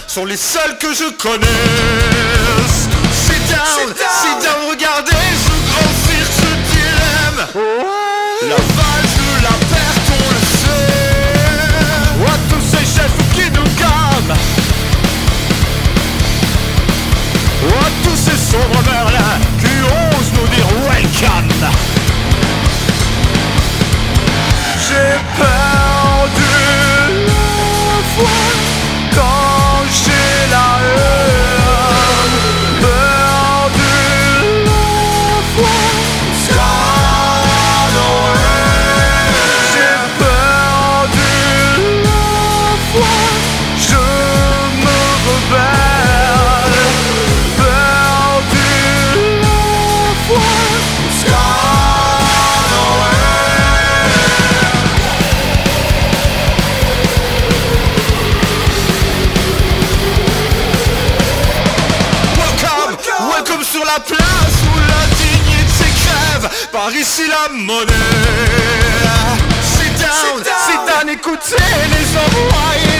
sont les seuls que je connaisse. Sit down, regardez ce grand cirque, ce dilemme. La valse de la perte, on le sait. À tous ces chefs qui nous gament, à tous ces sombres merlins qui osent nous dire welcome. J'ai perdu la foi quand j'ai la haine, perdu la foi sans Noël. J'ai perdu la foi, je me rebelle, perdu la foi sans sur la place où la dignité crève, par ici la monnaie. Sit down, écoutez les envoyés.